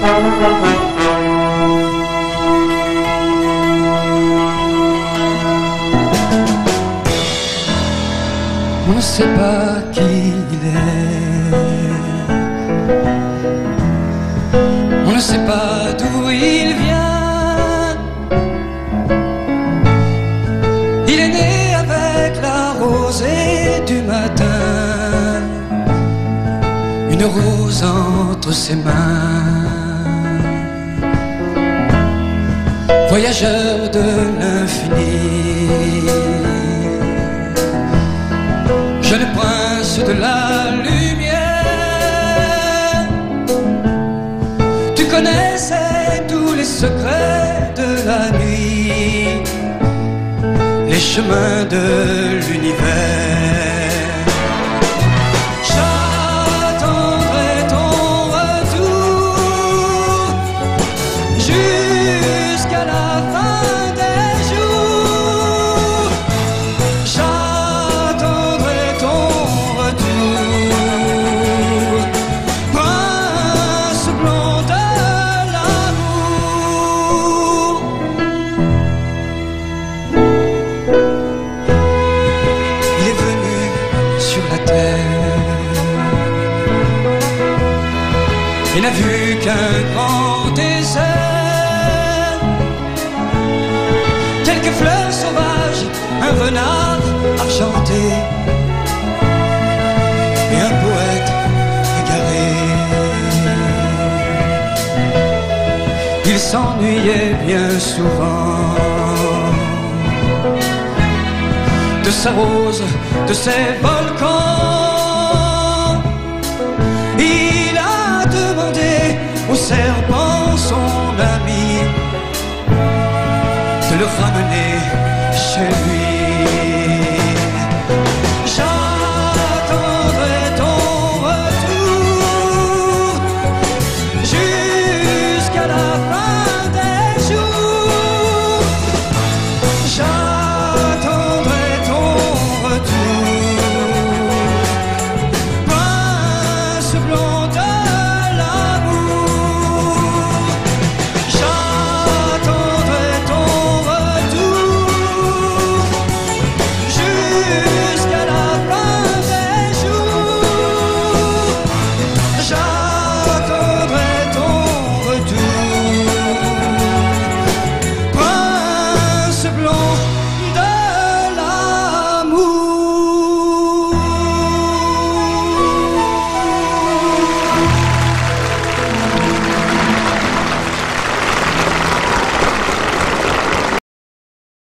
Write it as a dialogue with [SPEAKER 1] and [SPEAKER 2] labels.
[SPEAKER 1] On ne sait pas qui il est, on ne sait pas d'où il vient. Il est né avec la rosée du matin, une rose entre ses mains. Voyageur de l'infini, jeune prince de la lumière, tu connaissais tous les secrets de la nuit, les chemins de l'univers. J'attendrai ton retour jusqu'à la fin des jours. J'attendrai ton retour, prince blond de l'amour. Il est venu sur la terre et n'a vu qu'un grand désert, quelques fleurs sauvages, un renard argenté et un poète égaré. Il s'ennuyait bien souvent de sa rose, de ses volcans. Il a demandé au serpent, son ami, de le ramener